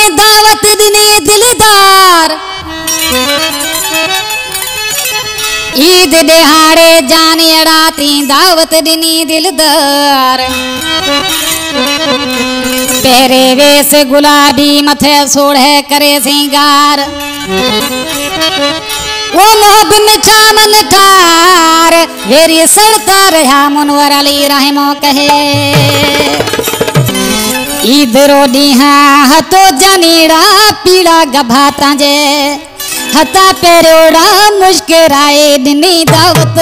दावत दिनी दिलदार ईद दिहाड़े जाने अड़ाती दावत दिनी दिलदार पेरे वेस गुलाबी मथे सोढ़े करे सिंगार वो मोहब मिठा मनकार वेरी सड़ता रहा मुनवर अली रहमो कहे ईद रोडी हाँ हतो जनीड़ा पीड़ा गभा तांजे हता पेरोड़ा मुश्किराए दिनी दावत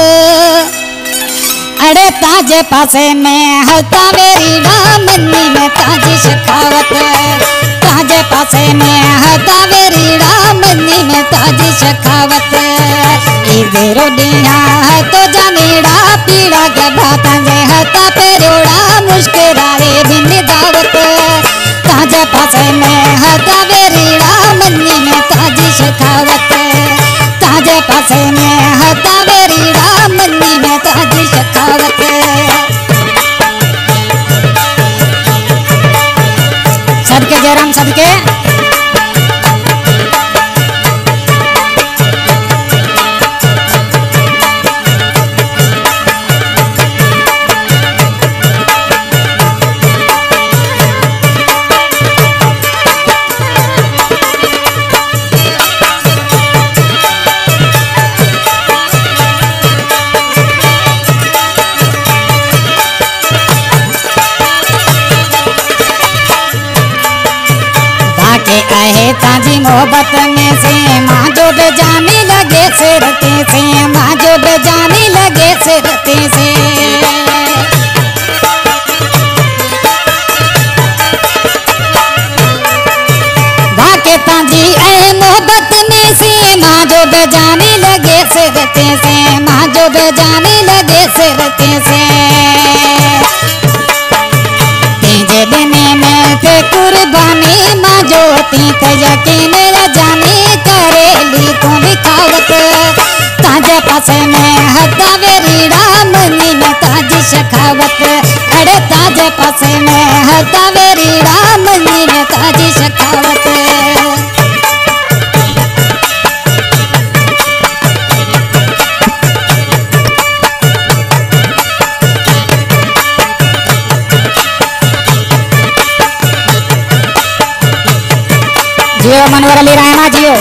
अड़े ताजे पासे में हता वेरीड़ा मन्नी में ताजी शखावत ताजे पासे में हता वेरीड़ा मन्नी में ताजी शखावत ईद रोडिया हतो जनीड़ा पीड़ा गभा तांजे हता पेरोड़ा मुश्किराए दिनी दावत ताजे पासे में हता वेरीड़ा मन्नी में ताजी शखावत ताजे पासे में हता वेरीड़ा मन्नी में ताजी शखावत सदके जयराम सदके ताजी मोहब्बत में से माँ जो बेजाने लगे से रते से माँ जो बेजाने लगे से रते से बाके ताजी ऐ मोहब्बत में से माँ जो बेजाने लगे से रते से माँ जो बेजाने लगे से रते से तेजे देने में थे कुर्बानी माँ जो तीत यकीन जाने करेली को दिखावत ताजे पासे में हता वेरीड़ा मन्नी में ताजी शखावत अरे ताजे पासे में हता वेरीड़ा मन्नी में ताजी शखावत जियो मनवर अली रहमा जियो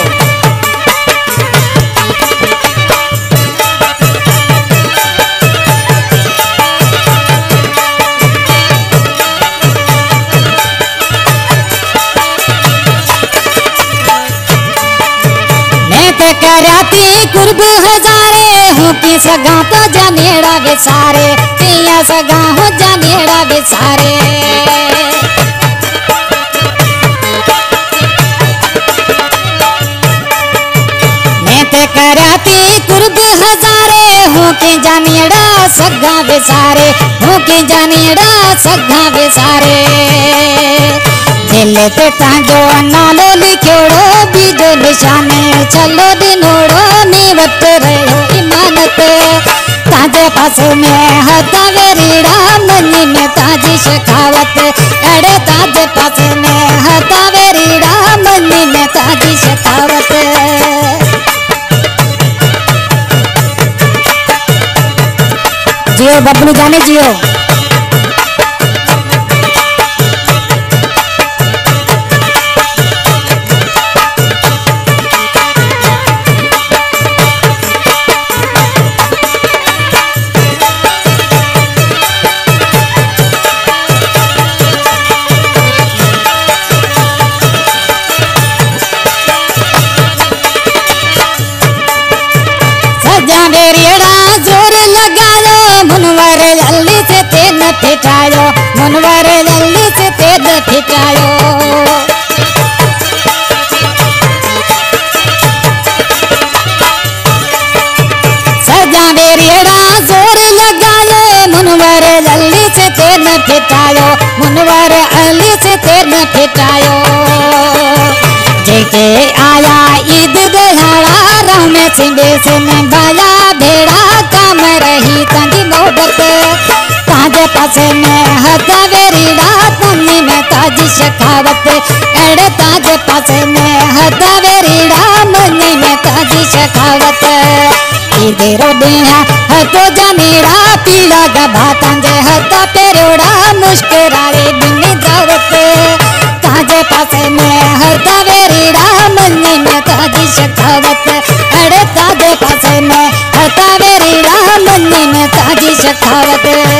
मैं तो कराती कुर्ब हजारे हूँ की सगा तो जनेड़ा बेसारे पिया सगा हो जनेड़ा बेसारे कराती कुर्ब हजारे हो के जानियड़ा सगा बेसारे हो के जानियड़ा सगा बेसारे दिल ते ताजो नालो लिखोड़ो बीजो निशाने चलो दिनोड़ो नीवत रहो इमानत ताजे पासे में हता वेरीड़ा मन्नी में ताजी शखावत अड़े ताजे पासे में हता वेरीड़ा मन्नी में ताजी शखावत जियो बबलू जाने जियो सजा बेरियड़ा जोर लगायो मुनवर जल्दी से तेज फिटायो मुनवर जल्दी से तेज फिटायो सजा बेरियड़ा जोर लगायो मुनवर जल्दी से तेज फिटायो मुनवर जल्दी से तेज फिटायो जेके आया ईद दिहाड़ा राम में सिंबे से बाया भेड़ा काम रही तंगी मोहब्बत ताजे पासे में हता वेरीड़ा तन्नी में ताजी शखावत अड़े ताजे पासे में हता वेरीड़ा मन्नी में ताजी शखावत इधे रोडिया हतो जनेड़ा पीला गभा तांजे हता पेरोड़ा मुस्कुराए बिनी दावत ताजे पासे में हता वेरीड़ा मन्नी में ताजी शखावत अड़े ताजे पासे में हता वेरीड़ा मन्नी में ताजी शखावत।